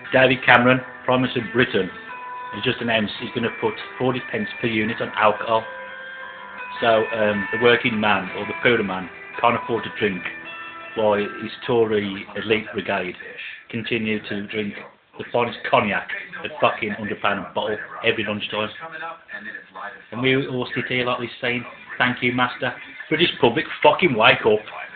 David Cameron, Prime Minister of Britain, has just announced he's going to put 40 pence per unit on alcohol. So the working man or the poorer man can't afford to drink, while his Tory elite brigade continue to drink the finest cognac at fucking £100 a bottle every lunchtime. And we all sit here like this saying, thank you, master. British public, fucking wake up.